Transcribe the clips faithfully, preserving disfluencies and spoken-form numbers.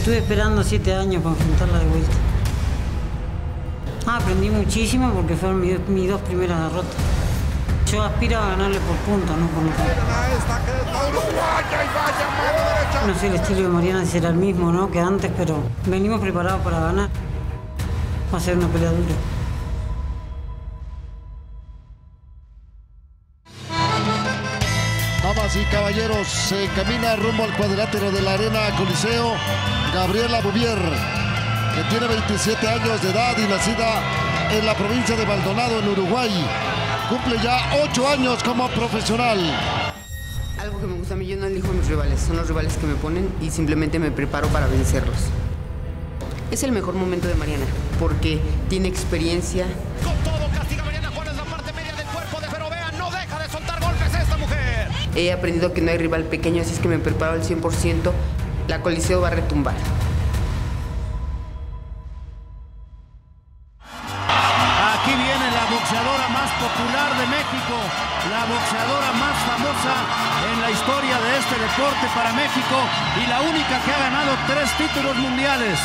Estuve esperando siete años para enfrentarla de vuelta. Ah, aprendí muchísimo porque fueron mis, mis dos primeras derrotas. Yo aspiro a ganarle por puntos, no por nocaut. No sé el estilo de Mariana si será el mismo, ¿no?, que antes, pero venimos preparados para ganar. Va a ser una pelea dura. Damas y caballeros, se camina rumbo al cuadrilátero de la Arena Coliseo Gabriela Bouvier, que tiene veintisiete años de edad y nacida en la provincia de Maldonado, en Uruguay. Cumple ya ocho años como profesional. Algo que me gusta a mí, yo no elijo a mis rivales, son los rivales que me ponen y simplemente me preparo para vencerlos. Es el mejor momento de Mariana, porque tiene experiencia. Con todo castiga Mariana Juárez la parte media del cuerpo de pero vean, no deja de soltar golpes esta mujer. He aprendido que no hay rival pequeño, así es que me preparo al cien por ciento. La Coliseo va a retumbar. Aquí viene la boxeadora más popular de México, la boxeadora más famosa en la historia de este deporte para México y la única que ha ganado tres títulos mundiales.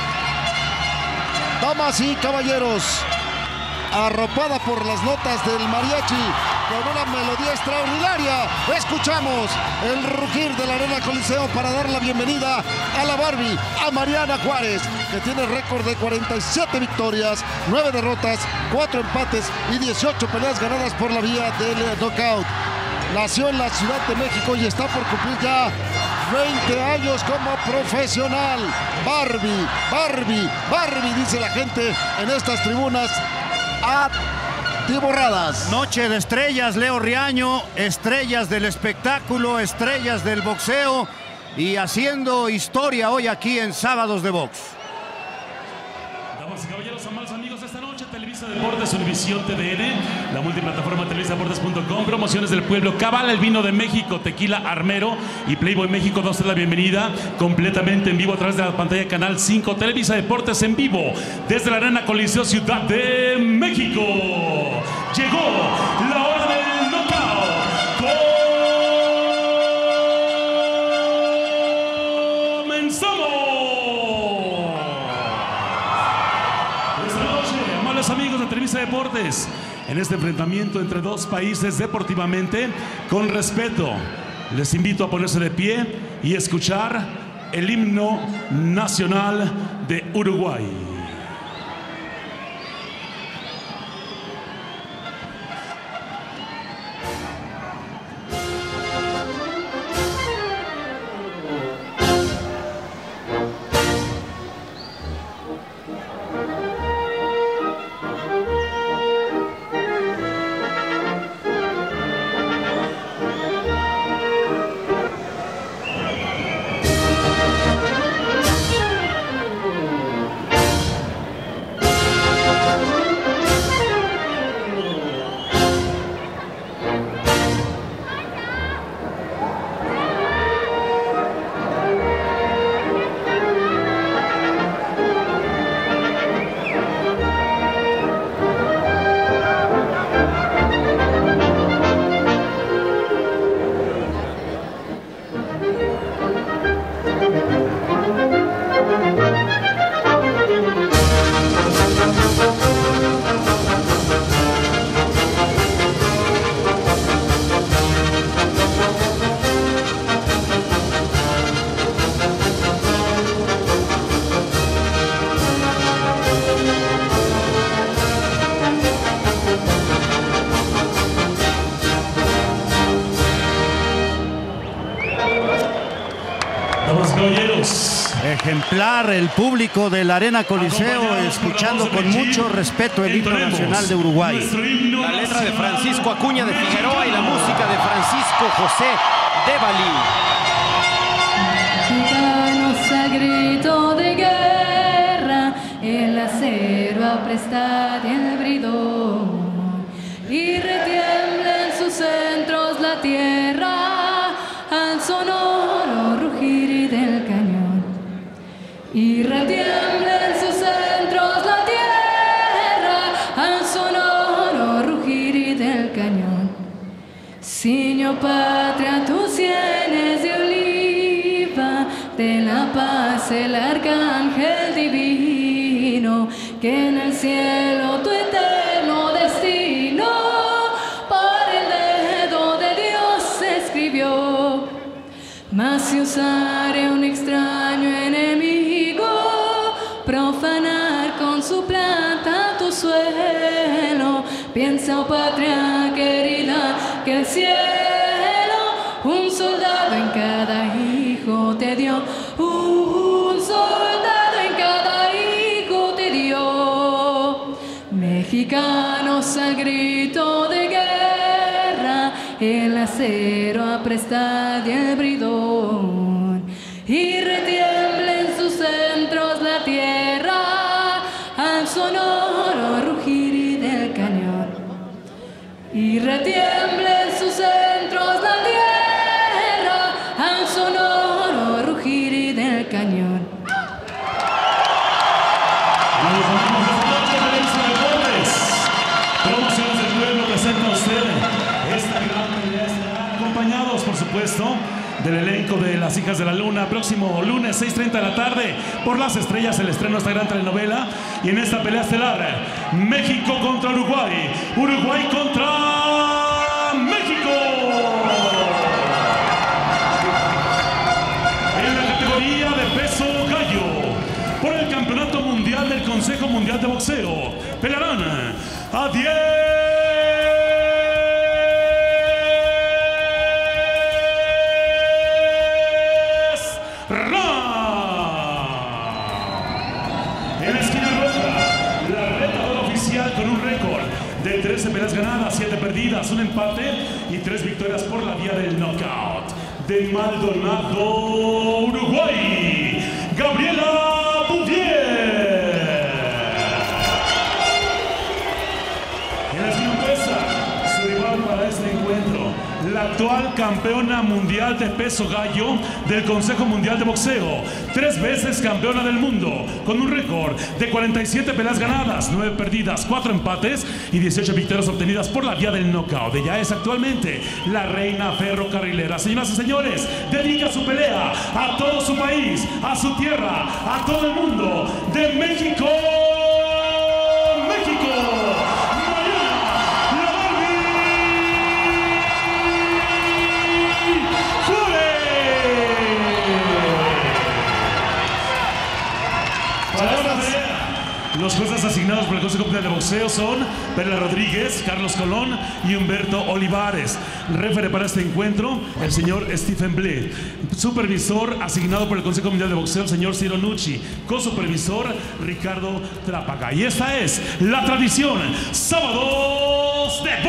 Damas y caballeros, arropada por las notas del mariachi, con una melodía extraordinaria, escuchamos el rugir de la Arena Coliseo para dar la bienvenida a la Barbie, a Mariana Juárez, que tiene récord de cuarenta y siete victorias, nueve derrotas, cuatro empates y dieciocho peleas ganadas por la vía del knockout. Nació en la Ciudad de México y está por cumplir ya veinte años como profesional. Barbie, Barbie, Barbie, dice la gente en estas tribunas atiborradas. Noche de estrellas, Leo Riaño, estrellas del espectáculo, estrellas del boxeo y haciendo historia hoy aquí en Sábados de Box. Damas y caballeros, amados amigos, esta noche Televisa Deportes, Univisión T V N, la multiplataforma televisa deportes punto com, Promociones del Pueblo, Cabal, el vino de México, Tequila Armero y Playboy México nos da la bienvenida completamente en vivo a través de la pantalla Canal cinco, Televisa Deportes en vivo desde la Arena Coliseo Ciudad de México. Llegó la hora del knockout. ¡Comenzamos! Amigos de Televisa Deportes, en este enfrentamiento entre dos países deportivamente, con respeto, les invito a ponerse de pie y escuchar el himno nacional de Uruguay. Ejemplar el público de la Arena Coliseo, escuchando con mucho respeto el himno nacional de Uruguay. La letra de Francisco Acuña de Figueroa y la música de Francisco José de Balí. Chicanos a grito de guerra, el acero apresta el bridón y retiembla en sus centros la tierra al sonoro rugir del cañón. Y retiembla en sus centros la tierra al sonoro rugir del cañón. Siño patria, tus sienes de oliva, de la paz el arco. que en el cielo tu eterno destino por el dedo de Dios escribió. Mas si usare un extraño enemigo profanar con su planta tu suelo, piensa, oh patria querida, que el cielo un soldado en cada hijo te dio, un soldado en cada hijo te dio. Mexicanos al grito de guerra, el acero aprestad y el bridón, y retiembla en sus centros la tierra al sonoro rugir del cañón, y retiembla en sus centros la tierra al sonoro rugir del cañón. Los amigos de esta noche de Televisa Deportes, Promociones del Pueblo presenta a usted esta gran pelea estelar, acompañados por supuesto del elenco de Las Hijas de la Luna. Próximo lunes seis treinta de la tarde por Las Estrellas, el estreno de esta gran telenovela. Y en esta pelea estelar, México contra Uruguay, Uruguay contra México. En la categoría de peso gallo, por el Campeonato Mundial del Consejo Mundial de Boxeo, pelearán a diez rounds. En la esquina roja, la retadora oficial con un récord de trece peleas ganadas, siete perdidas, un empate y tres victorias por la vía del knockout. De Maldonado, Uruguay, Gabriela Bouvier. En la esquina opuesta, su rival para este encuentro, la actual campeona mundial de peso gallo del Consejo Mundial de Boxeo, tres veces campeona del mundo, con un récord de cuarenta y siete peleas ganadas, nueve perdidas, cuatro empates y dieciocho victorias obtenidas por la vía del knockout. Ella es actualmente la reina ferrocarrilera. Señoras y señores, dedica su pelea a todo su país, a su tierra, a todo el mundo. De México, México, los jueces asignados por el Consejo Mundial de Boxeo son Perla Rodríguez, Carlos Colón y Humberto Olivares. Referee para este encuentro, el señor Stephen Bled. Supervisor asignado por el Consejo Mundial de Boxeo, el señor Ciro Nucci. Co-supervisor, Ricardo Trápaga. Y esta es la tradición, Sábados de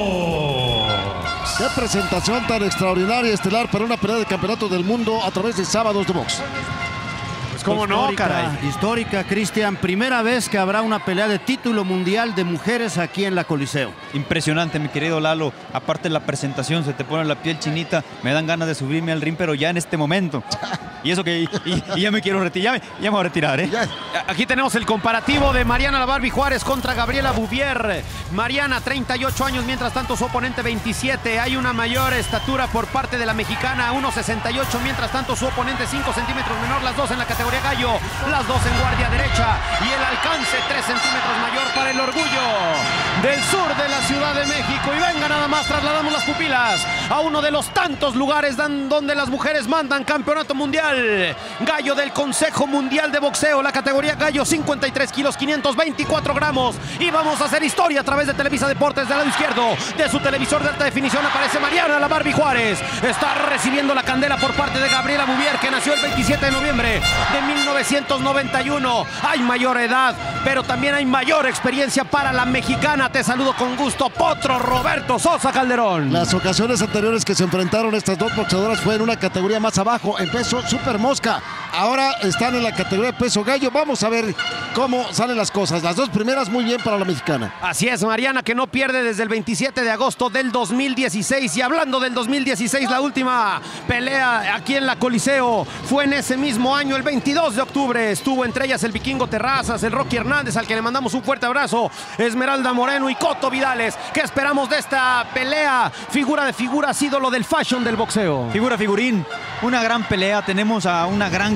Box. Qué presentación tan extraordinaria, estelar, para una pelea de campeonato del mundo a través de Sábados de Box. ¿Cómo no, caray? Histórica, Cristian. Primera vez que habrá una pelea de título mundial de mujeres aquí en la Coliseo. Impresionante, mi querido Lalo. Aparte de la presentación, se te pone la piel chinita. Me dan ganas de subirme al ring, pero ya en este momento. Y eso que y, y, y ya me quiero retirar. Ya, ya me voy a retirar, ¿eh? Ya. Aquí tenemos el comparativo de Mariana La Barbie Juárez contra Gabriela Bouvier. Mariana, treinta y ocho años, mientras tanto su oponente, veintisiete. Hay una mayor estatura por parte de la mexicana, uno sesenta y ocho, mientras tanto su oponente, cinco centímetros menor, las dos en la categoría gallo, las dos en guardia derecha, y el alcance tres centímetros mayor para el orgullo del sur de la Ciudad de México. Y venga, nada más, trasladamos las pupilas a uno de los tantos lugares donde las mujeres mandan. Campeonato mundial gallo del Consejo Mundial de Boxeo, la categoría gallo, cincuenta y tres kilos, quinientos veinticuatro gramos, y vamos a hacer historia a través de Televisa Deportes. Del lado izquierdo de su televisor de alta definición aparece Mariana La Barbie Juárez. Está recibiendo la candela por parte de Gabriela Bouvier, que nació el veintisiete de noviembre de mil novecientos noventa y uno. Hay mayor edad, pero también hay mayor experiencia para la mexicana. Te saludo con gusto, Potro Roberto Sosa Calderón. Las ocasiones anteriores que se enfrentaron estas dos boxeadoras fue en una categoría más abajo, en peso super mosca. Ahora están en la categoría de peso gallo. Vamos a ver cómo salen las cosas. Las dos primeras muy bien para la mexicana. Así es, Mariana, que no pierde desde el veintisiete de agosto del dos mil dieciséis. Y hablando del dos mil dieciséis, la última pelea aquí en la Coliseo fue en ese mismo año, el veintidós de octubre. Estuvo entre ellas el Vikingo Terrazas, el Rocky Hernández, al que le mandamos un fuerte abrazo, Esmeralda Moreno y Coto Vidales. ¿Qué esperamos de esta pelea? Figura de figuras, ídolo del fashion del boxeo. Figura figurín, una gran pelea. Tenemos a una gran guerrera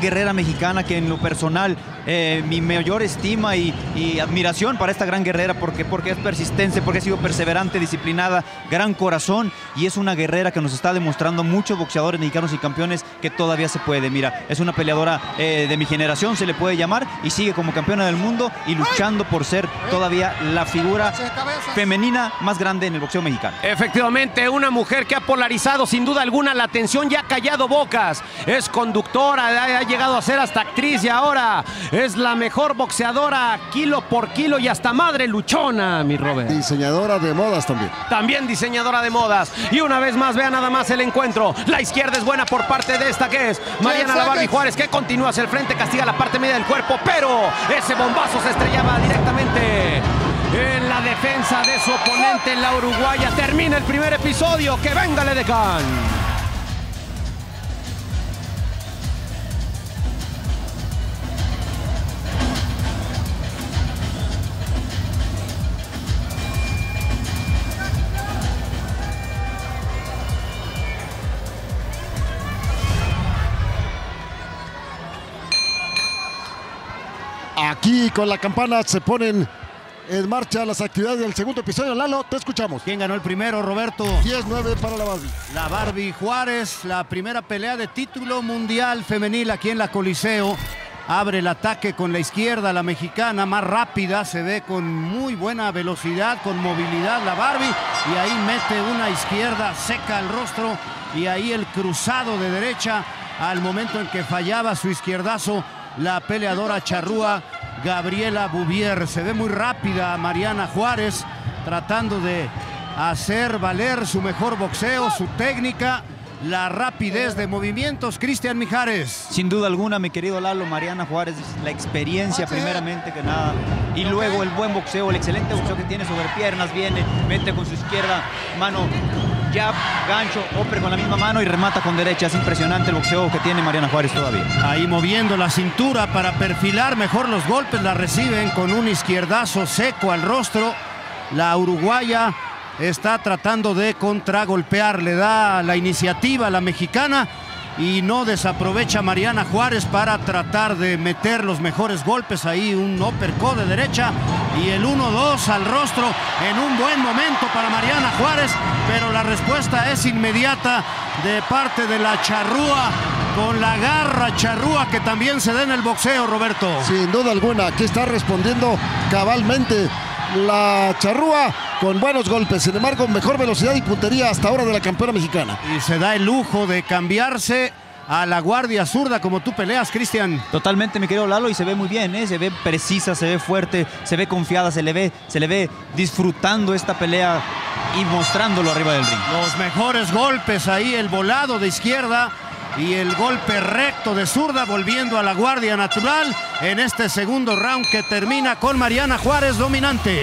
guerrera mexicana que en lo personal eh, mi mayor estima y, y admiración para esta gran guerrera porque, porque es persistente, porque ha sido perseverante, disciplinada, gran corazón y es una guerrera que nos está demostrando muchos boxeadores mexicanos y campeones que todavía se puede. Mira, es una peleadora eh, de mi generación, se le puede llamar, y sigue como campeona del mundo y luchando por ser todavía la figura femenina más grande en el boxeo mexicano. Efectivamente, una mujer que ha polarizado sin duda alguna la atención y ha callado bocas. Es conductora, ha llegado a ser hasta actriz y ahora es la mejor boxeadora kilo por kilo y hasta madre luchona, mi Robert. Diseñadora de modas también. También diseñadora de modas. Y una vez más, vea nada más el encuentro. La izquierda es buena por parte de esta que es Mariana La Barbie Juárez, que continúa hacia el frente, castiga la parte media del cuerpo, pero ese bombazo se estrellaba directamente en la defensa de su oponente, la uruguaya. Termina el primer episodio. ¡Que venga el edecán! Aquí con la campana se ponen en marcha las actividades del segundo episodio. Lalo, te escuchamos. ¿Quién ganó el primero, Roberto? diez nueve para la Barbie. La Barbie Juárez, la primera pelea de título mundial femenil aquí en la Coliseo. Abre el ataque con la izquierda, la mexicana, más rápida, se ve con muy buena velocidad, con movilidad la Barbie. Y ahí mete una izquierda seca al rostro y ahí el cruzado de derecha al momento en que fallaba su izquierdazo la peleadora charrúa Gabriela Bouvier. Se ve muy rápida Mariana Juárez tratando de hacer valer su mejor boxeo, su técnica, la rapidez de movimientos. Cristian Mijares. Sin duda alguna, mi querido Lalo, Mariana Juárez, la experiencia primeramente que nada y luego el buen boxeo, el excelente boxeo que tiene sobre piernas, viene, mete con su izquierda, mano, jab, gancho, upper con la misma mano y remata con derecha. Es impresionante el boxeo que tiene Mariana Juárez todavía. Ahí moviendo la cintura para perfilar mejor los golpes, la reciben con un izquierdazo seco al rostro. La uruguaya está tratando de contragolpear, le da la iniciativa a la mexicana y no desaprovecha Mariana Juárez para tratar de meter los mejores golpes. Ahí un uppercut de derecha y el uno dos al rostro en un buen momento para Mariana Juárez, pero la respuesta es inmediata de parte de la charrúa, con la garra charrúa que también se da en el boxeo, Roberto. Sin duda alguna, aquí está respondiendo cabalmente la charrúa con buenos golpes, sin embargo mejor velocidad y puntería hasta ahora de la campeona mexicana. Y se da el lujo de cambiarse a la guardia zurda como tú peleas, Cristian. Totalmente, mi querido Lalo, y se ve muy bien, ¿eh? Se ve precisa, se ve fuerte, se ve confiada, se le ve, se le ve disfrutando esta pelea y mostrándolo arriba del ring. Los mejores golpes ahí, el volado de izquierda y el golpe recto de zurda, volviendo a la guardia natural en este segundo round que termina con Mariana Juárez dominante.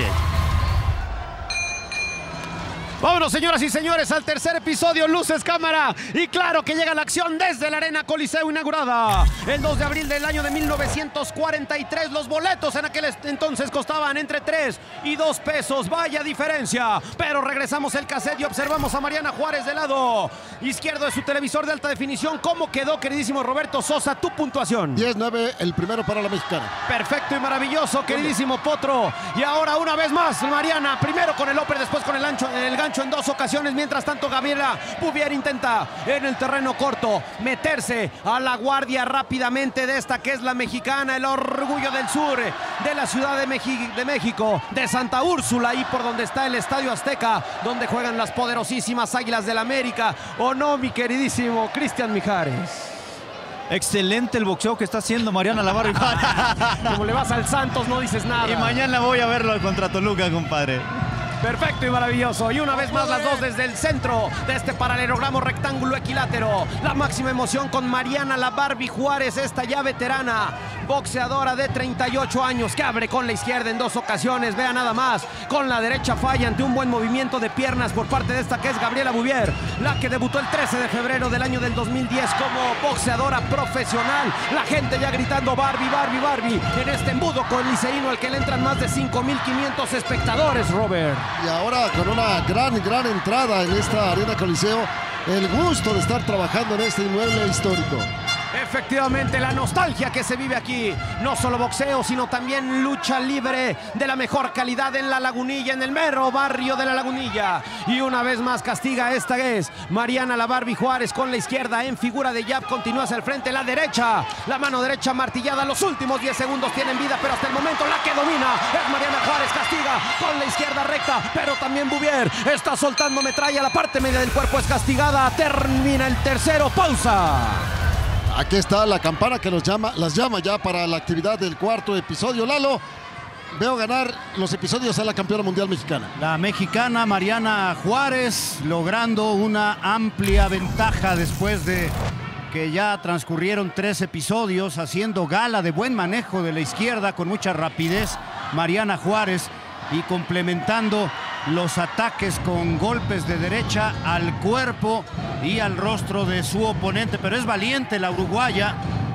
Vámonos, señoras y señores, al tercer episodio. Luces, cámara y claro que llega la acción desde la Arena Coliseo, inaugurada el dos de abril del año de mil novecientos cuarenta y tres. Los boletos en aquel entonces costaban entre tres y dos pesos. Vaya diferencia. Pero regresamos el cassette y observamos a Mariana Juárez del lado izquierdo de su televisor de alta definición. ¿Cómo quedó, queridísimo Roberto Sosa, tu puntuación? diez nueve, el primero para la mexicana. Perfecto y maravilloso, queridísimo Potro. Y ahora una vez más Mariana, primero con el upper, después con el ancho, el gancho en dos ocasiones. Mientras tanto, Gabriela Bouvier intenta en el terreno corto meterse a la guardia rápidamente de esta que es la mexicana, el orgullo del sur de la Ciudad de, Meji de México, de Santa Úrsula, ahí por donde está el Estadio Azteca, donde juegan las poderosísimas Águilas del América. ¿O no, mi queridísimo Cristian Mijares? Excelente el boxeo que está haciendo Mariana La Barbie. Como le vas al Santos, no dices nada. Y mañana voy a verlo contra Toluca, compadre. Perfecto y maravilloso. Y una vez más las dos desde el centro de este paralelogramo rectángulo equilátero. La máxima emoción con Mariana La Barbie Juárez, esta ya veterana boxeadora de treinta y ocho años que abre con la izquierda en dos ocasiones. Vea nada más, con la derecha falla ante un buen movimiento de piernas por parte de esta que es Gabriela Bouvier, la que debutó el trece de febrero del año del dos mil diez como boxeadora profesional. La gente ya gritando Barbie, Barbie, Barbie en este embudo coliseíno al que le entran más de cinco mil quinientos espectadores, Robert. Y ahora con una gran, gran entrada en esta Arena Coliseo, el gusto de estar trabajando en este inmueble histórico. Efectivamente, la nostalgia que se vive aquí, no solo boxeo, sino también lucha libre de la mejor calidad en La Lagunilla, en el mero barrio de La Lagunilla. Y una vez más castiga esta vez Mariana La Barbie Juárez con la izquierda en figura de jab, continúa hacia el frente, la derecha, la mano derecha martillada, los últimos diez segundos tienen vida, pero hasta el momento la que domina es Mariana Juárez, castiga con la izquierda recta, pero también Bouvier está soltando metralla, la parte media del cuerpo es castigada, termina el tercero, pausa. Aquí está la campana que los llama, las llama ya para la actividad del cuarto episodio. Lalo, veo ganar los episodios a la campeona mundial mexicana. La mexicana Mariana Juárez logrando una amplia ventaja después de que ya transcurrieron tres episodios, haciendo gala de buen manejo de la izquierda con mucha rapidez Mariana Juárez y complementando los ataques con golpes de derecha al cuerpo y al rostro de su oponente. Pero es valiente la uruguaya,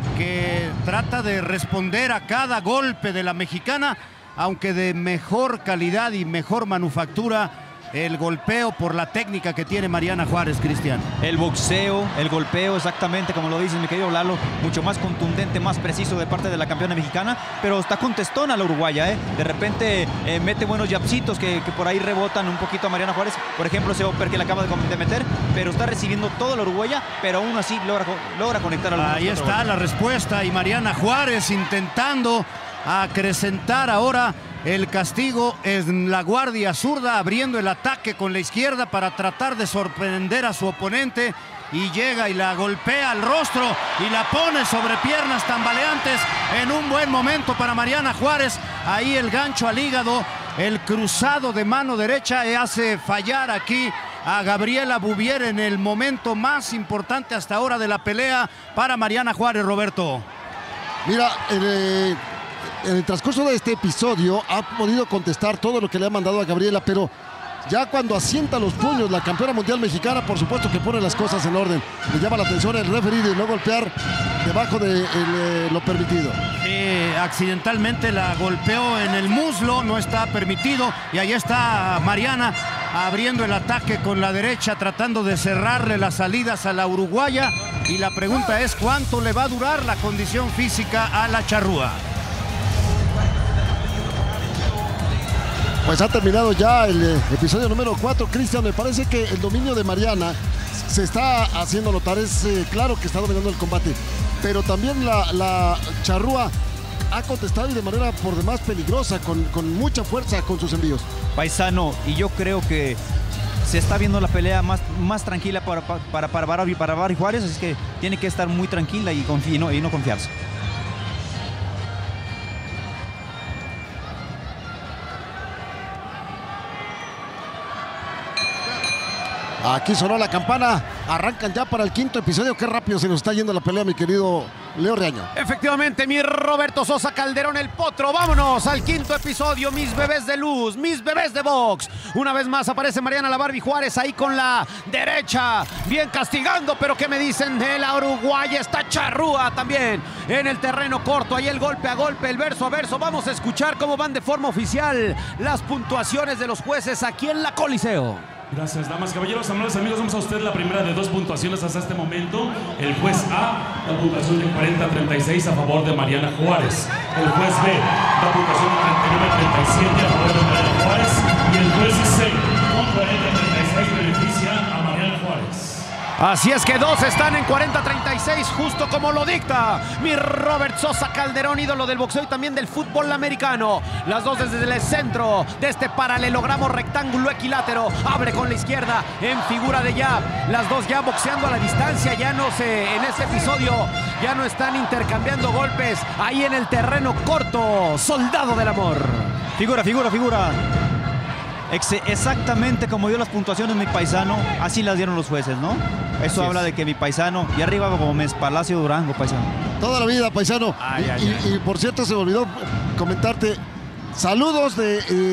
que trata de responder a cada golpe de la mexicana, aunque de mejor calidad y mejor manufactura el golpeo por la técnica que tiene Mariana Juárez, Cristian. El boxeo, el golpeo, exactamente como lo dices, mi querido Lalo, mucho más contundente, más preciso de parte de la campeona mexicana, pero está contestona la uruguaya, ¿eh? De repente eh, mete buenos jabcitos que, que por ahí rebotan un poquito a Mariana Juárez, por ejemplo ese upper que le acaba de, de meter, pero está recibiendo toda la uruguaya, pero aún así logra, logra conectar al Ahí está golpes. La respuesta, y Mariana Juárez intentando acrecentar ahora el castigo en la guardia zurda, abriendo el ataque con la izquierda para tratar de sorprender a su oponente, y llega y la golpea al rostro y la pone sobre piernas tambaleantes en un buen momento para Mariana Juárez. Ahí el gancho al hígado, el cruzado de mano derecha y hace fallar aquí a Gabriela Bouvier en el momento más importante hasta ahora de la pelea para Mariana Juárez, Roberto. Mira, eh... en el transcurso de este episodio ha podido contestar todo lo que le ha mandado a Gabriela, pero ya cuando asienta los puños la campeona mundial mexicana, por supuesto que pone las cosas en orden. Le llama la atención el referee de no golpear debajo de el, eh, lo permitido. Eh, accidentalmente la golpeó en el muslo, no está permitido, y ahí está Mariana abriendo el ataque con la derecha, tratando de cerrarle las salidas a la uruguaya, y la pregunta es cuánto le va a durar la condición física a la charrúa. Pues ha terminado ya el eh, episodio número cuatro, Cristian. Me parece que el dominio de Mariana se está haciendo notar. Es eh, claro que está dominando el combate, pero también la, la charrúa ha contestado y de manera por demás peligrosa, con, con mucha fuerza con sus envíos. Paisano, y yo creo que se está viendo la pelea más, más tranquila para, para, para, para, para Barbie Juárez, así que tiene que estar muy tranquila y, y, no, y no confiarse. Aquí sonó la campana, arrancan ya para el quinto episodio. Qué rápido se nos está yendo la pelea, mi querido Leo Reaño. Efectivamente, mi Roberto Sosa Calderón, el potro. Vámonos al quinto episodio, mis bebés de luz, mis bebés de box. Una vez más aparece Mariana La Barbie Juárez ahí con la derecha, bien castigando, pero ¿qué me dicen de la uruguaya? Está charrúa también en el terreno corto, ahí el golpe a golpe, el verso a verso. Vamos a escuchar cómo van de forma oficial las puntuaciones de los jueces aquí en la Coliseo. Gracias, damas, caballeros, amables amigos. Vamos a usted la primera de dos puntuaciones hasta este momento. El juez A, la puntuación de cuarenta a treinta y seis a favor de Mariana Juárez. El juez B, la puntuación de treinta y nueve a treinta y siete a favor de Mariana Juárez. Y el juez C, con cuarenta a treinta y seis beneficia a Mariana Juárez. Así es que dos están en cuarenta a treinta y seis, justo como lo dicta mi Robert Sosa Calderón, ídolo del boxeo y también del fútbol americano. Las dos desde el centro de este paralelogramo rectángulo equilátero. Abre con la izquierda en figura de jab. Las dos ya boxeando a la distancia. Ya no se, en este episodio, ya no están intercambiando golpes. Ahí en el terreno corto, soldado del amor. Figura, figura, figura. Ex exactamente como dio las puntuaciones mi paisano, así las dieron los jueces, ¿no? Eso habla de que mi paisano, y arriba Gómez, Palacio Durango, paisano. Toda la vida, paisano. Ay, y, ay, y, ay. y por cierto, se me olvidó comentarte, saludos de eh,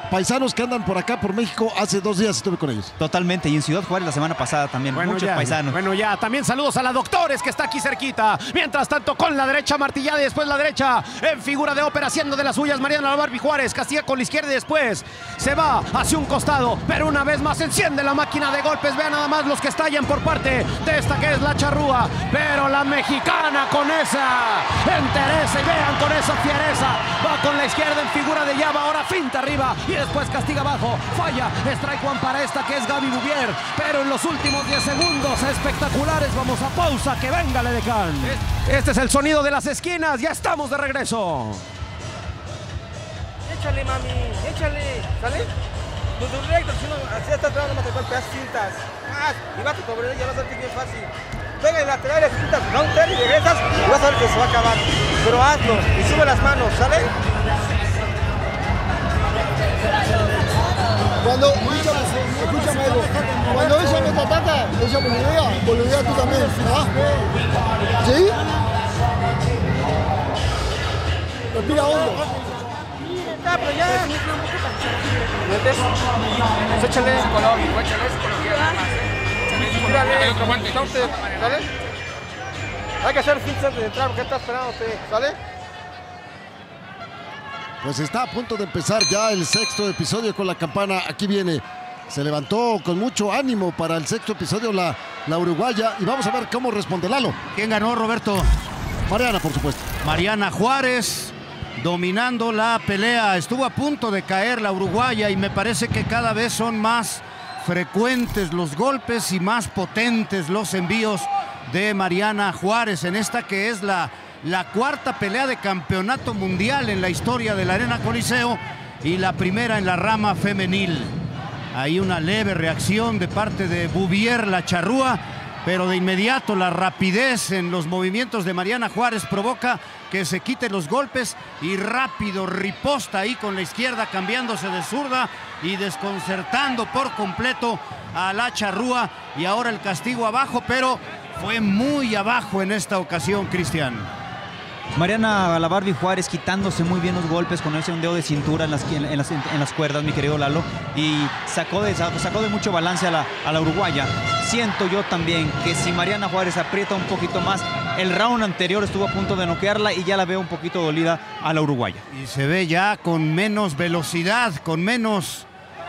paisanos que andan por acá, por México. Hace dos días estuve con ellos. Totalmente, y en Ciudad Juárez la semana pasada también, bueno, muchos ya, paisanos. Bueno, ya, también saludos a la Doctores que está aquí cerquita. Mientras tanto, con la derecha martillada y después la derecha en figura de ópera, haciendo de las suyas Mariana La Barbie Juárez. Castiga con la izquierda y después se va hacia un costado, pero una vez más enciende la máquina de golpes. Vean nada más los que estallan por parte de esta que es la charrúa, pero la mexicana con esa entereza y vean con esa fiereza, va con la izquierda en figura de llave, ahora finta arriba y después castiga abajo, falla, strike one para esta que es Gaby Bouvier, pero en los últimos diez segundos espectaculares. Vamos a pausa, que venga el edecán. Este es el sonido de las esquinas, ya estamos de regreso. Échale, mami, échale, ¿sale? Pues un recto, si no, así está atrás, no me te golpeas cintas. Más, y vas a sobre ella, vas a ver que es bien fácil. Pega en laterales, cintas, counter y regresas y vas a ver que se va a acabar. Pero hazlo y sube las manos, ¿sale? Cuando, escúchame, escúchame algo. Cuando ella no te ataca, ella boludea, boludea tú también, ¿ah? ¿Sí? Respira hondo. Ya, pero ya. ¿Metes? Pues échale psicológico, échale psicología. Tírale, otro guante. ¿Sale? Hay que hacer fintas antes de entrar porque está esperándote, ¿sale? Pues está a punto de empezar ya el sexto episodio con la campana. Aquí viene. Se levantó con mucho ánimo para el sexto episodio la, la uruguaya. Y vamos a ver cómo responde Lalo. ¿Quién ganó, Roberto? Mariana, por supuesto. Mariana Juárez, dominando la pelea. Estuvo a punto de caer la uruguaya y me parece que cada vez son más frecuentes los golpes y más potentes los envíos de Mariana Juárez en esta que es la... la cuarta pelea de campeonato mundial en la historia de la Arena Coliseo y la primera en la rama femenil. Hay una leve reacción de parte de Bouvier, la charrúa, pero de inmediato la rapidez en los movimientos de Mariana Juárez provoca que se quiten los golpes y rápido riposta ahí con la izquierda, cambiándose de zurda y desconcertando por completo a la charrúa. Y ahora el castigo abajo, pero fue muy abajo en esta ocasión, Cristian. Mariana La Barbie Juárez quitándose muy bien los golpes con ese ondeo de cintura en las, en las, en las cuerdas, mi querido Lalo, y sacó de, sacó de mucho balance a la, a la uruguaya. Siento yo también que si Mariana Juárez aprieta un poquito más, el round anterior estuvo a punto de noquearla y ya la veo un poquito dolida a la uruguaya. Y se ve ya con menos velocidad, con menos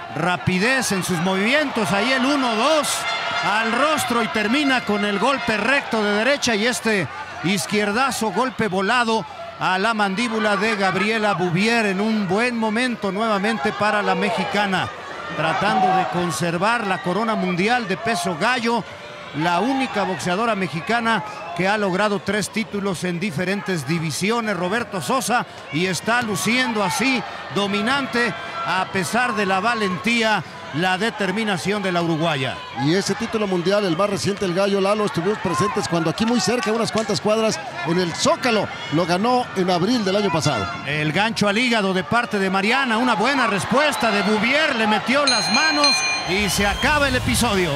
rapidez en sus movimientos. Ahí el uno dos al rostro y termina con el golpe recto de derecha y este izquierdazo, golpe volado a la mandíbula de Gabriela Bouvier en un buen momento nuevamente para la mexicana, tratando de conservar la corona mundial de peso gallo, la única boxeadora mexicana que ha logrado tres títulos en diferentes divisiones, Roberto Sosa, y está luciendo así dominante a pesar de la valentía, la determinación de la uruguaya. Y ese título mundial, el más reciente, el gallo, Lalo, estuvimos presentes cuando aquí muy cerca, unas cuantas cuadras, en el Zócalo, lo ganó en abril del año pasado. El gancho al hígado de parte de Mariana, una buena respuesta de Bouvier, le metió las manos y se acaba el episodio.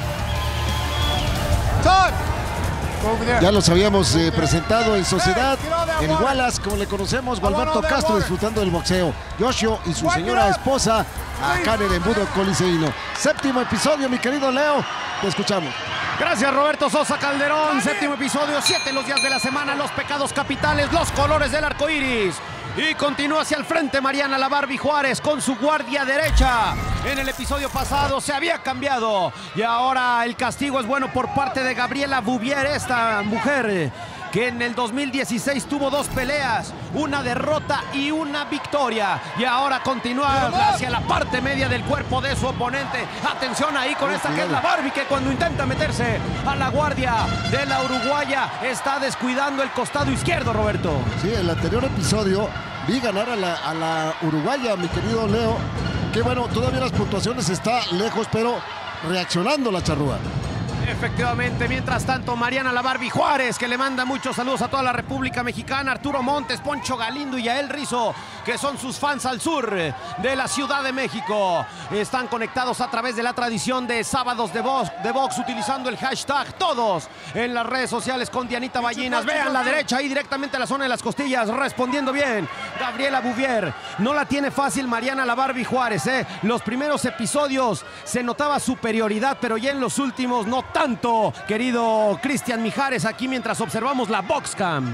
Ya los habíamos eh, presentado en sociedad, en Wallace, como le conocemos, Gualberto Castro disfrutando del boxeo, Yoshio y su señora esposa acá en el embudo coliseíno. Séptimo episodio, mi querido Leo, te escuchamos. Gracias, Roberto Sosa Calderón. Séptimo episodio, siete los días de la semana, los pecados capitales, los colores del arco iris. Y continúa hacia el frente Mariana La Barbie Juárez con su guardia derecha. En el episodio pasado se había cambiado y ahora el castigo es bueno por parte de Gabriela Bouvier, esta mujer que en el dos mil dieciséis tuvo dos peleas, una derrota y una victoria. Y ahora continúa hacia la parte media del cuerpo de su oponente. Atención ahí con esta que es la Barbie, que cuando intenta meterse a la guardia de la uruguaya está descuidando el costado izquierdo, Roberto. Sí, el anterior episodio vi ganar a la, a la uruguaya, mi querido Leo, que bueno, todavía las puntuaciones está lejos, pero reaccionando la charrúa. Efectivamente, mientras tanto, Mariana La Barbie Juárez, que le manda muchos saludos a toda la República Mexicana, Arturo Montes, Poncho Galindo y Yael Rizo, que son sus fans al sur de la Ciudad de México. Están conectados a través de la tradición de sábados de box, de box utilizando el hashtag todos en las redes sociales con Dianita Ballinas. Vean la derecha ahí directamente a la zona de las costillas, respondiendo bien Gabriela Bouvier. No la tiene fácil Mariana La Barbie Juárez, ¿eh? Los primeros episodios se notaba superioridad, pero ya en los últimos no tanto, querido Cristian Mijares, aquí mientras observamos la Boxcam.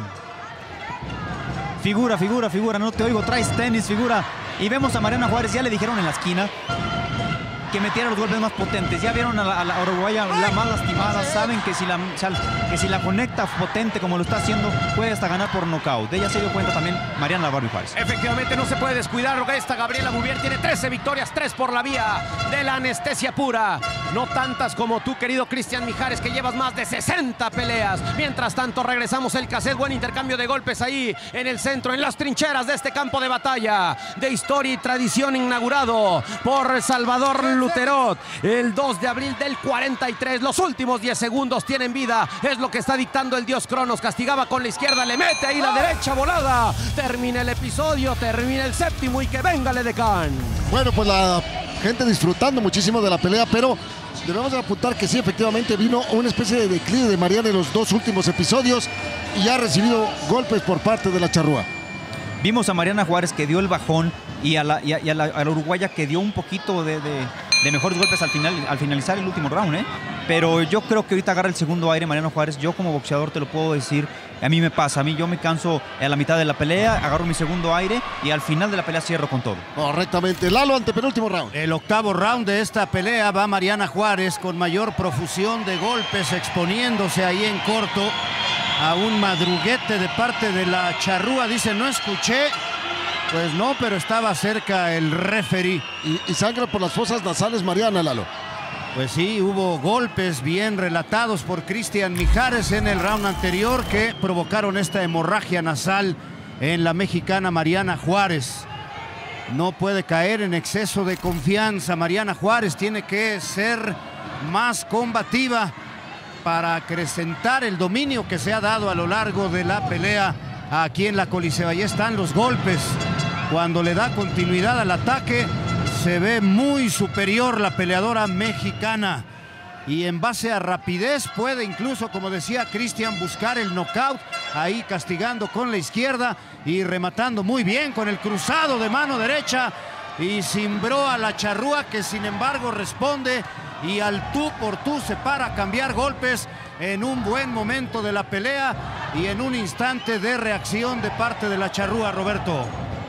Figura, figura, figura, no te oigo, traes tenis, figura. Y vemos a Mariana Juárez, ya le dijeron en la esquina que metiera los golpes más potentes. Ya vieron a la, a la uruguaya la más lastimada, saben que si, la, que si la conecta potente como lo está haciendo, puede hasta ganar por nocaut. De ella se dio cuenta también Mariana La Barbie Juárez. Efectivamente, no se puede descuidar. Esta Gabriela Bouvier tiene trece victorias, tres por la vía de la anestesia pura. No tantas como tú, querido Cristian Mijares, que llevas más de sesenta peleas. Mientras tanto, regresamos el cassette. Buen intercambio de golpes ahí en el centro, en las trincheras de este campo de batalla de historia y tradición inaugurado por Salvador Luterot el dos de abril del cuarenta y tres. Los últimos diez segundos tienen vida, es lo que está dictando el dios Cronos. Castigaba con la izquierda, le mete ahí la derecha volada. Termina el episodio, termina el séptimo y que venga el edecán. Bueno, pues la gente disfrutando muchísimo de la pelea, pero debemos de apuntar que sí, efectivamente vino una especie de declive de Mariana en los dos últimos episodios y ha recibido golpes por parte de la charrúa. Vimos a Mariana Juárez que dio el bajón y a la, y a, y a la, a la uruguaya que dio un poquito de, de, de mejores golpes al, final, al finalizar el último round, ¿eh? Pero yo creo que ahorita agarra el segundo aire Mariana Juárez. Yo como boxeador te lo puedo decir, a mí me pasa, a mí yo me canso a la mitad de la pelea, agarro mi segundo aire y al final de la pelea cierro con todo. Correctamente. Lalo, ante penúltimo round. El octavo round de esta pelea va Mariana Juárez con mayor profusión de golpes, exponiéndose ahí en corto a un madruguete de parte de la charrúa. Dice, no escuché. Pues no, pero estaba cerca el referí. Y, y sangra por las fosas nasales Mariana, Lalo. Pues sí, hubo golpes bien relatados por Cristian Mijares en el round anterior que provocaron esta hemorragia nasal en la mexicana Mariana Juárez. No puede caer en exceso de confianza. Mariana Juárez tiene que ser más combativa para acrecentar el dominio que se ha dado a lo largo de la pelea aquí en la Coliseo. Ahí están los golpes. Cuando le da continuidad al ataque, se ve muy superior la peleadora mexicana. Y en base a rapidez puede incluso, como decía Cristian, buscar el knockout. Ahí castigando con la izquierda y rematando muy bien con el cruzado de mano derecha. Y cimbró a la charrúa, que sin embargo responde y al tú por tú se para a cambiar golpes en un buen momento de la pelea y en un instante de reacción de parte de la charrúa, Roberto.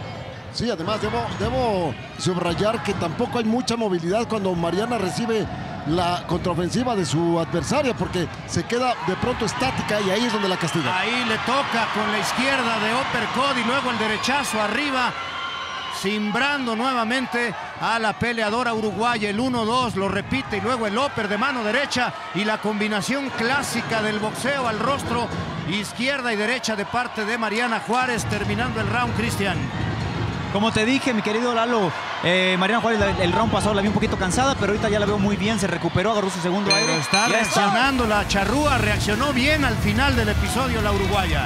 Sí, además debo, debo subrayar que tampoco hay mucha movilidad cuando Mariana recibe la contraofensiva de su adversaria, porque se queda de pronto estática y ahí es donde la castiga. Ahí le toca con la izquierda de uppercut y luego el derechazo arriba, cimbrando nuevamente a la peleadora uruguaya. El uno dos lo repite y luego el upper de mano derecha y la combinación clásica del boxeo al rostro, izquierda y derecha de parte de Mariana Juárez, terminando el round, Cristian. Como te dije, mi querido Lalo, eh, Mariana Juárez el, el round pasado la vi un poquito cansada, pero ahorita ya la veo muy bien, se recuperó, agarró su segundo pero aire. Está reaccionando está. La charrúa, reaccionó bien al final del episodio la uruguaya.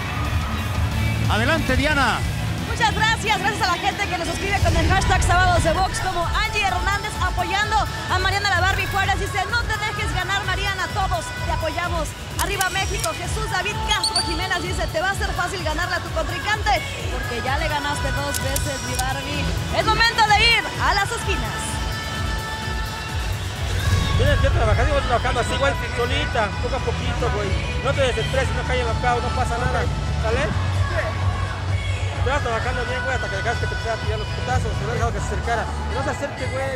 Adelante, Diana. Muchas gracias, gracias a la gente que nos escribe con el hashtag Sábados de Box, como Angie Hernández apoyando a Mariana La Barbie Juárez. Dice, no te dejes ganar, Mariana, todos te apoyamos. Arriba México. Jesús David Castro Jiménez dice, te va a ser fácil ganarle a tu contrincante porque ya le ganaste dos veces, mi Barbie. Es momento de ir a las esquinas. Tienes que trabajar, sigo trabajando así, igual, solita, poco a poquito, güey. No te desesperes, no caigas en knockout, no pasa nada, ¿sale? Te vas trabajando bien, güey, hasta que dejas que te pueda tirar los putazos, que no dejas que se acercara. No se acerque, güey.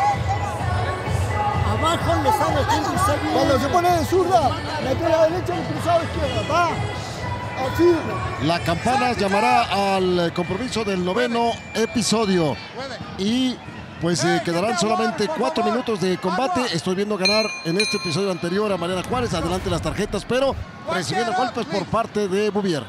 Abajo le sale aquí, cuando se pone de zurda, mete la derecha y el cruzado izquierda, va. Así. La campana llamará al compromiso del noveno episodio. Y pues eh, quedarán solamente cuatro minutos de combate. Estoy viendo ganar en este episodio anterior a Mariana Juárez. Adelante las tarjetas, pero recibiendo golpes por parte de Bouvier.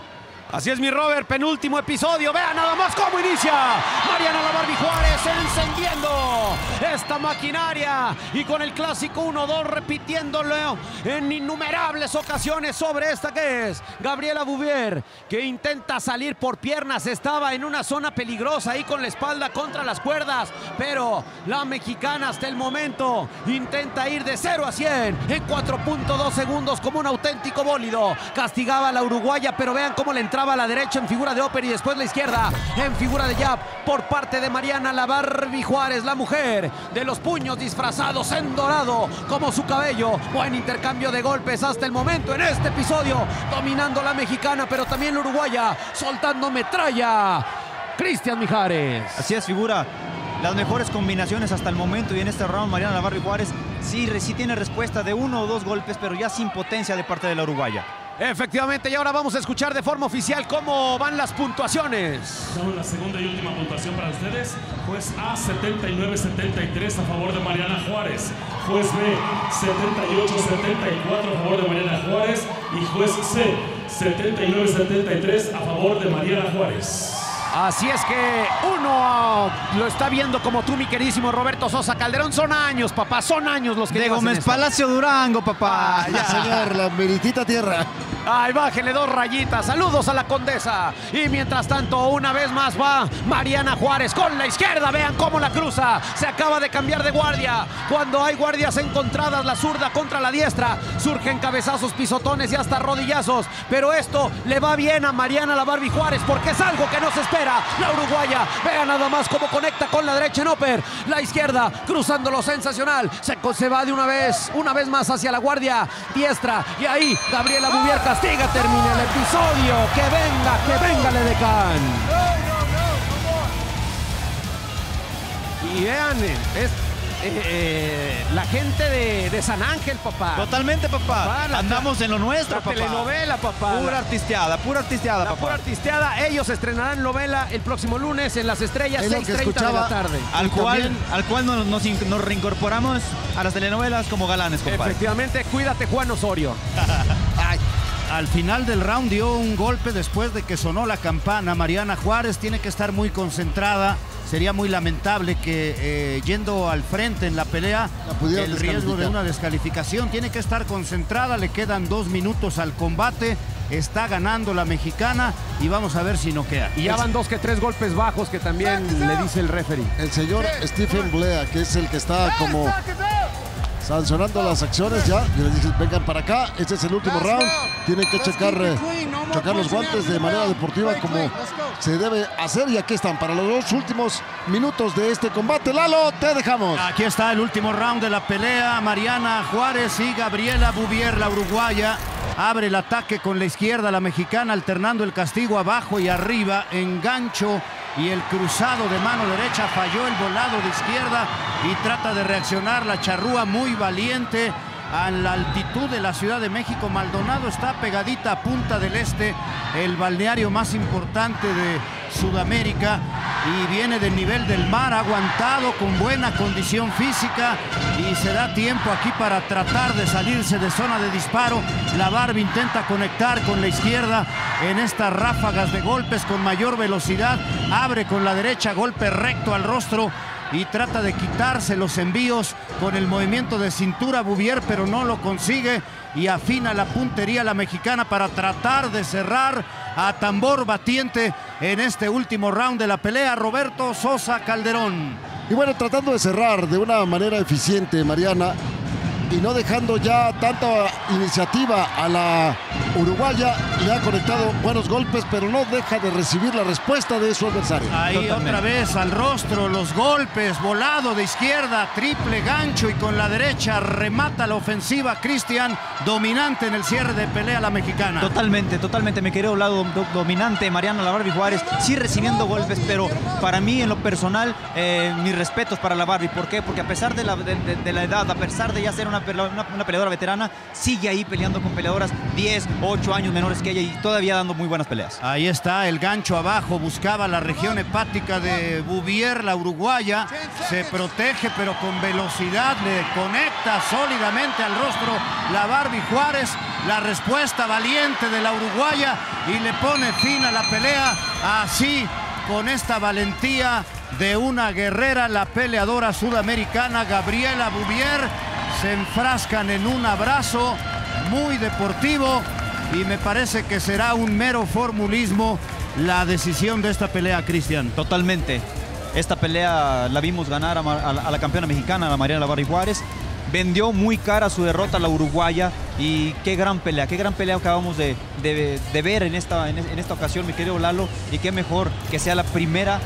Así es, mi Robert, penúltimo episodio. Vean nada más cómo inicia Mariana La Barbie Juárez encendiendo esta maquinaria y con el clásico uno dos repitiéndolo en innumerables ocasiones sobre esta que es Gabriela Bouvier, que intenta salir por piernas. Estaba en una zona peligrosa ahí con la espalda contra las cuerdas, pero la mexicana hasta el momento intenta ir de cero a cien en cuatro punto dos segundos como un auténtico bólido. Castigaba a la uruguaya, pero vean cómo le entraba a la derecha en figura de Oper y después la izquierda en figura de jab por parte de Mariana La Barbie Juárez, la mujer de los puños disfrazados en dorado como su cabello. Buen intercambio de golpes hasta el momento en este episodio, dominando la mexicana, pero también la uruguaya soltando metralla. Cristian Mijares. Así es, figura. Las mejores combinaciones hasta el momento, y en este round Mariana La Barbie Juárez sí, sí tiene respuesta de uno o dos golpes, pero ya sin potencia de parte de la uruguaya. Efectivamente, y ahora vamos a escuchar de forma oficial cómo van las puntuaciones. Damos la segunda y última puntuación para ustedes. Juez A, setenta y nueve setenta y tres a favor de Mariana Juárez. Juez B, setenta y ocho setenta y cuatro a favor de Mariana Juárez. Y juez C, setenta y nueve setenta y tres a favor de Mariana Juárez. Así es que uno lo está viendo como tú, mi queridísimo Roberto Sosa Calderón. Son años, papá, son años los que de Gómez Palacio Durango, papá. Ah, ya, señor, la meritita tierra. Ay, bájele dos rayitas. Saludos a la condesa. Y mientras tanto, una vez más va Mariana Juárez con la izquierda. Vean cómo la cruza. Se acaba de cambiar de guardia. Cuando hay guardias encontradas, la zurda contra la diestra, surgen cabezazos, pisotones y hasta rodillazos. Pero esto le va bien a Mariana La Barbie Juárez porque es algo que no se espera. La uruguaya, vean nada más cómo conecta con la derecha en Oper. La izquierda, cruzando lo sensacional. Se, se va de una vez, una vez más hacia la guardia diestra. Y ahí, Gabriela Bouvier castiga, termina el episodio. Que venga, que venga el edecán. Y vean, es... Eh, eh, la gente de, de San Ángel, papá. Totalmente, papá. papá la, Andamos en lo nuestro, la papá. telenovela, papá. Pura artisteada, pura artisteada, la papá. Pura artisteada. Ellos estrenarán novela el próximo lunes en Las Estrellas, seis treinta de la tarde. Al cual, al cual nos, nos, nos reincorporamos a las telenovelas como galanes, compadre. Efectivamente, cuídate, Juan Osorio. Ay. Al final del round dio un golpe después de que sonó la campana. Mariana Juárez tiene que estar muy concentrada. Sería muy lamentable que eh, yendo al frente en la pelea, la el riesgo de una descalificación. Tiene que estar concentrada, le quedan dos minutos al combate. Está ganando la mexicana y vamos a ver si noquea. Y ya van dos que tres golpes bajos que también le dice el referee. El señor Stephen Blea, que es el que está como sancionando las acciones ya. Yo les dije, vengan para acá, este es el último round. Tienen que checar, eh, checar los guantes de manera deportiva como se debe hacer. Y aquí están para los dos últimos minutos de este combate. Lalo, te dejamos. Aquí está el último round de la pelea. Mariana Juárez y Gabriela Bouvier, la uruguaya. Abre el ataque con la izquierda, la mexicana alternando el castigo abajo y arriba, engancho y el cruzado de mano derecha. Falló el volado de izquierda y trata de reaccionar la charrúa, muy valiente a la altitud de la Ciudad de México. Maldonado está pegadita a Punta del Este, el balneario más importante de Sudamérica, y viene del nivel del mar, aguantado con buena condición física, y se da tiempo aquí para tratar de salirse de zona de disparo. La Barbie intenta conectar con la izquierda en estas ráfagas de golpes con mayor velocidad. Abre con la derecha, golpe recto al rostro y trata de quitarse los envíos con el movimiento de cintura Bouvier, pero no lo consigue, y afina la puntería la mexicana para tratar de cerrar a tambor batiente en este último round de la pelea. Roberto Sosa Calderón. Y bueno, tratando de cerrar de una manera eficiente, Mariana, y no dejando ya tanta iniciativa a la uruguaya, le ha conectado buenos golpes, pero no deja de recibir la respuesta de su adversario. Ahí totalmente. Otra vez al rostro, los golpes, volado de izquierda, triple gancho, y con la derecha remata la ofensiva. Cristian, dominante en el cierre de pelea la mexicana. Totalmente, totalmente, me quedó lado do, dominante Mariana La Barbie Juárez, sí recibiendo golpes, pero para mí en lo personal, eh, mis respetos para la Barbie. ¿Por qué? Porque a pesar de la, de, de, de la edad, a pesar de ya ser una una, una peleadora veterana, sigue ahí peleando con peleadoras diez, ocho años menores que ella y todavía dando muy buenas peleas. Ahí está el gancho abajo, buscaba la región hepática de Bouvier, la uruguaya, se protege pero con velocidad, le conecta sólidamente al rostro la Barbie Juárez, la respuesta valiente de la uruguaya y le pone fin a la pelea, así con esta valentía de una guerrera, la peleadora sudamericana Gabriela Bouvier. Se enfrascan en un abrazo muy deportivo y me parece que será un mero formulismo la decisión de esta pelea, Cristian. Totalmente. Esta pelea la vimos ganar a, a, a la campeona mexicana, a Mariana La Barbie Juárez. Vendió muy cara su derrota a la uruguaya y qué gran pelea, qué gran pelea acabamos de, de, de ver en esta, en, en esta ocasión, mi querido Lalo, y qué mejor que sea la primera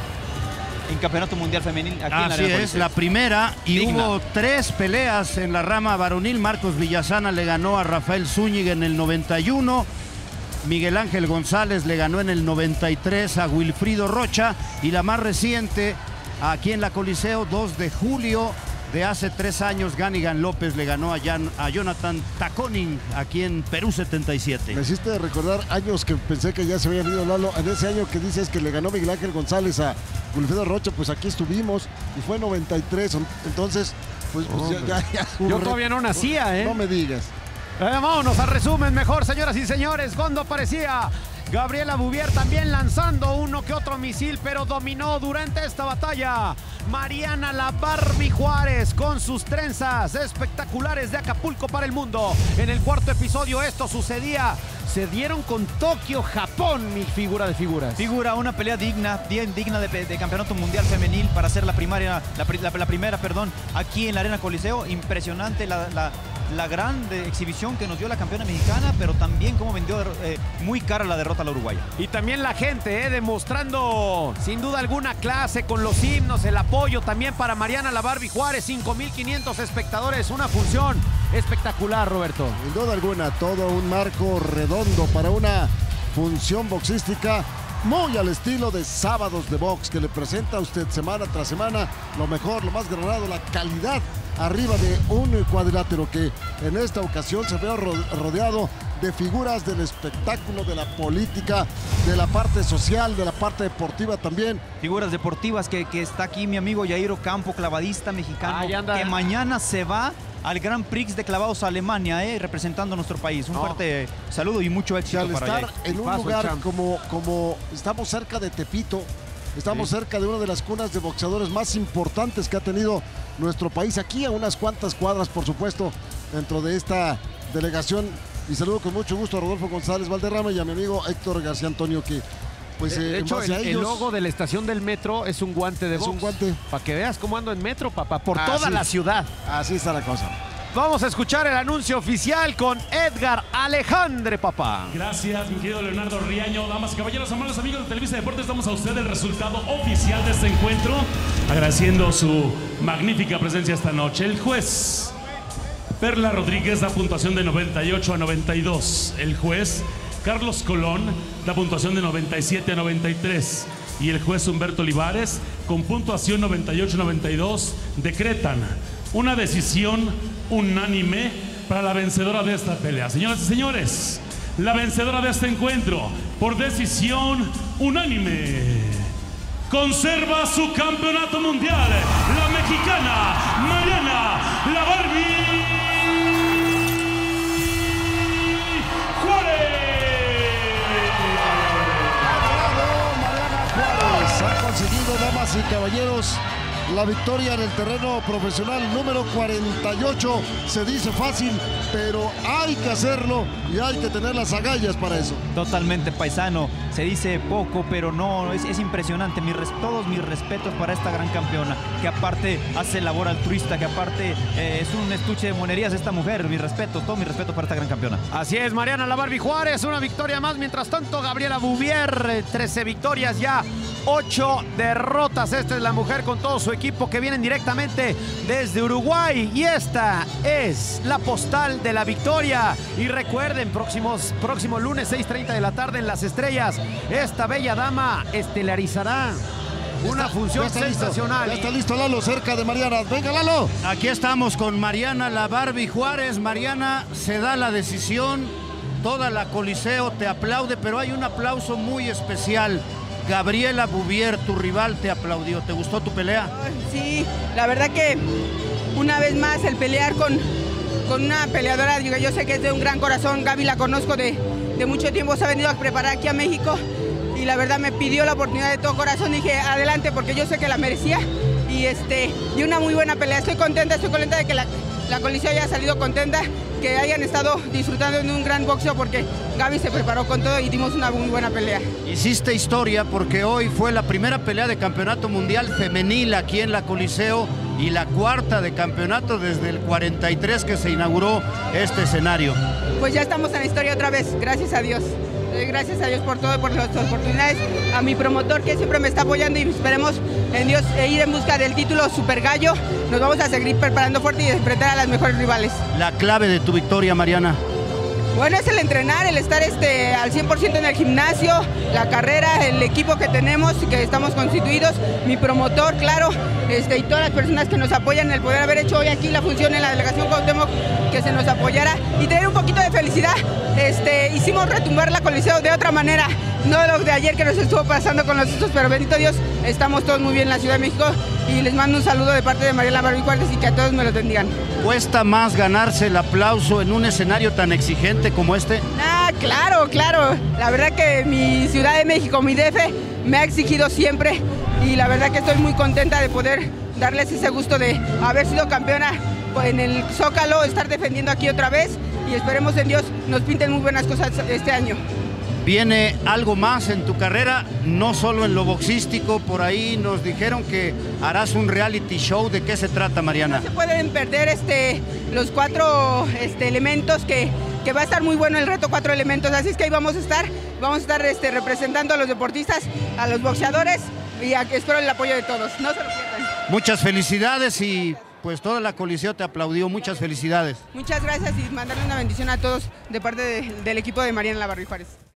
en Campeonato Mundial Femenil aquí en la Así es, la primera, y digna. Hubo tres peleas en la rama varonil. Marcos Villasana le ganó a Rafael Zúñiga en el noventa y uno, Miguel Ángel González le ganó en el noventa y tres a Wilfrido Rocha, y la más reciente aquí en la Coliseo, dos de julio de hace tres años, Ganigan López le ganó a, Jan, a Jonathan Taconin aquí en Perú setenta y siete. Me hiciste recordar años que pensé que ya se habían ido, Lalo. En ese año que dices que le ganó Miguel Ángel González a Wilfredo Rocha, pues aquí estuvimos y fue noventa y tres. Entonces, pues, pues oh, ya, ya, ya yo todavía no nacía, ¿eh? No me digas. Eh, vámonos al resumen mejor, señoras y señores. Cuando aparecía Gabriela Bouvier también lanzando uno que otro misil, pero dominó durante esta batalla Mariana La Barbie Juárez con sus trenzas espectaculares de Acapulco para el mundo. En el cuarto episodio esto sucedía, se dieron con Tokio, Japón, mi figura de figuras. Figura, una pelea digna, bien digna de, de Campeonato Mundial Femenil para ser la primaria, la, la, la primera, perdón, aquí en la Arena Coliseo. Impresionante la, la, la gran exhibición que nos dio la campeona mexicana, pero también cómo vendió eh, muy cara la derrota a la uruguaya. Y también la gente eh, demostrando sin duda alguna clase con los himnos, el apoyo también para Mariana La Barbie Juárez, cinco mil quinientos espectadores, una función espectacular, Roberto. Sin duda alguna, todo un marco redondo para una función boxística muy al estilo de Sábados de Box, que le presenta a usted semana tras semana lo mejor, lo más granado, la calidad arriba de un cuadrilátero que en esta ocasión se ve rodeado de figuras del espectáculo, de la política, de la parte social, de la parte deportiva también. Figuras deportivas que, que está aquí mi amigo Yairo Campo, clavadista mexicano, que mañana se va al Grand Prix de clavados a Alemania, eh, representando a nuestro país. Un no. fuerte saludo y mucho éxito al para estar allá. en un lugar como, como estamos cerca de Tepito, estamos sí. cerca de una de las cunas de boxeadores más importantes que ha tenido nuestro país, aquí a unas cuantas cuadras, por supuesto, dentro de esta delegación. Y saludo con mucho gusto a Rodolfo González Valderrama y a mi amigo Héctor García Antonio, que pues de eh, hecho el, ellos, el logo de la estación del metro es un guante de es box. un guante. Para que veas cómo ando en metro, papá, por así, toda la ciudad. Así está la cosa. Vamos a escuchar el anuncio oficial con Edgar Alejandre, papá. Gracias, mi querido Leonardo Riaño. Damas y caballeros, amables amigos de Televisa Deportes, damos a usted el resultado oficial de este encuentro, agradeciendo su magnífica presencia esta noche. El juez Perla Rodríguez da puntuación de noventa y ocho a noventa y dos. El juez Carlos Colón da puntuación de noventa y siete a noventa y tres. Y el juez Humberto Olivares, con puntuación noventa y ocho a noventa y dos, decretan una decisión unánime para la vencedora de esta pelea. Señoras y señores, la vencedora de este encuentro por decisión unánime conserva su campeonato mundial, la mexicana Mariana La Barbie Juárez. Mariana Juárez ha conseguido, damas y caballeros, la victoria en el terreno profesional número cuarenta y ocho. Se dice fácil, pero hay que hacerlo y hay que tener las agallas para eso. Totalmente, paisano. Se dice poco, pero no, es, es impresionante. Mi res, todos mis respetos para esta gran campeona, que aparte hace labor altruista, que aparte eh, es un estuche de monerías esta mujer. Mi respeto, todo mi respeto para esta gran campeona. Así es, Mariana La Barbie Juárez, una victoria más. Mientras tanto, Gabriela Bouvier, trece victorias ya, ocho derrotas. Esta es la mujer con todo su equipo que vienen directamente desde Uruguay. Y esta es la postal de la victoria. Y recuerden, próximos, próximo lunes, seis treinta de la tarde en Las Estrellas, esta bella dama estelarizará Una está, función ya está sensacional. Listo, ya está listo Lalo, cerca de Mariana. Venga, Lalo. Aquí estamos con Mariana La Barbie Juárez. Mariana, se da la decisión. Toda la Coliseo te aplaude, pero hay un aplauso muy especial. Gabriela Bouvier, tu rival, te aplaudió. ¿Te gustó tu pelea? Sí, la verdad que una vez más el pelear con, con una peleadora, digo, yo sé que es de un gran corazón. Gaby la conozco de, de mucho tiempo, se ha venido a preparar aquí a México y la verdad me pidió la oportunidad de todo corazón. Dije, adelante, porque yo sé que la merecía y este, dio una muy buena pelea. Estoy contenta, estoy contenta de que la, la Coliseo haya salido contenta, que hayan estado disfrutando de un gran boxeo, porque Gaby se preparó con todo y dimos una muy buena pelea. Hiciste historia porque hoy fue la primera pelea de campeonato mundial femenil aquí en la Coliseo y la cuarta de campeonato desde el cuarenta y tres que se inauguró este escenario. Pues ya estamos en la historia otra vez, gracias a Dios. Gracias a Dios por todo, por las oportunidades, a mi promotor que siempre me está apoyando y esperemos en Dios ir en busca del título Super Gallo. Nos vamos a seguir preparando fuerte y enfrentar a las mejores rivales. La clave de tu victoria, Mariana. Bueno, es el entrenar, el estar este, al cien por ciento en el gimnasio, la carrera, el equipo que tenemos, que estamos constituidos, mi promotor, claro, este, y todas las personas que nos apoyan, el poder haber hecho hoy aquí la función en la delegación Cuauhtémoc, que se nos apoyara y tener un poquito de felicidad. Este, hicimos retumbar la Coliseo de otra manera, no lo de ayer que nos estuvo pasando con los sustos, pero bendito Dios, estamos todos muy bien en la Ciudad de México y les mando un saludo de parte de Mariana La Barbie Juárez y que a todos me lo bendigan. ¿Cuesta más ganarse el aplauso en un escenario tan exigente como este? Ah, claro, claro. La verdad que mi Ciudad de México, mi D F, me ha exigido siempre y la verdad que estoy muy contenta de poder darles ese gusto de haber sido campeona en el Zócalo, estar defendiendo aquí otra vez y esperemos en Dios nos pinten muy buenas cosas este año. ¿Viene algo más en tu carrera? No solo en lo boxístico, por ahí nos dijeron que harás un reality show. ¿De qué se trata, Mariana? No se pueden perder este, los cuatro este, elementos que, que va a estar muy bueno el reto cuatro elementos, así es que ahí vamos a estar, vamos a estar este, representando a los deportistas, a los boxeadores y a, espero el apoyo de todos, no se lo pierdan. Muchas felicidades y pues toda la Coliseo te aplaudió, muchas felicidades. Muchas gracias y mandarle una bendición a todos de parte de, del equipo de Mariana La Barbie Juárez.